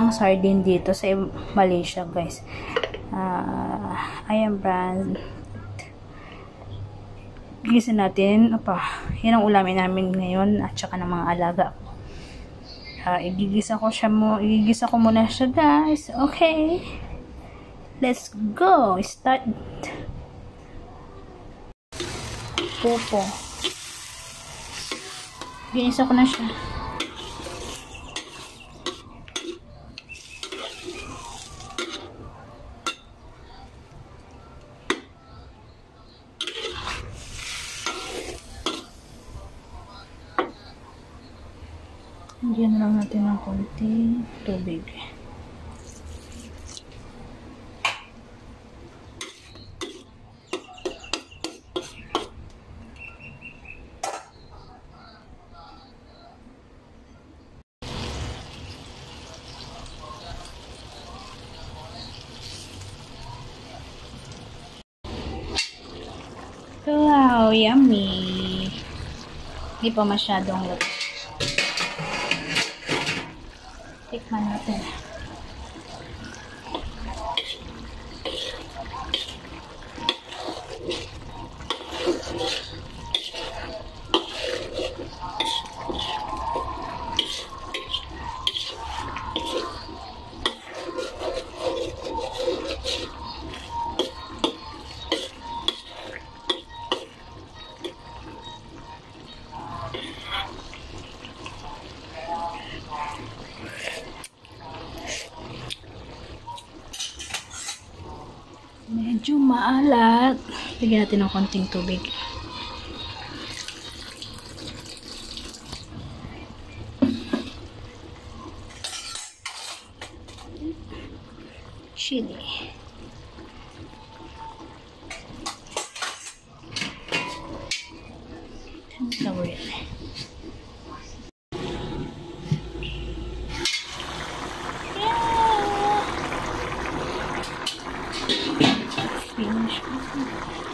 ng sardine dito sa Malaysia, guys. Ayan brand. Gigisan natin. Yan ang ulamin namin ngayon at saka ng mga alaga. Igigisa ko muna siya, guys. Okay. Let's go. Start. Pupo. Ginisa ko na siya. Lagyan na lang natin ng konting tubig. Wow, yummy! Hindi pa masyadong luto. Tikman natin. Medyo maalat. Lagyan natin ng konting tubig. Chili. Flour. Finish.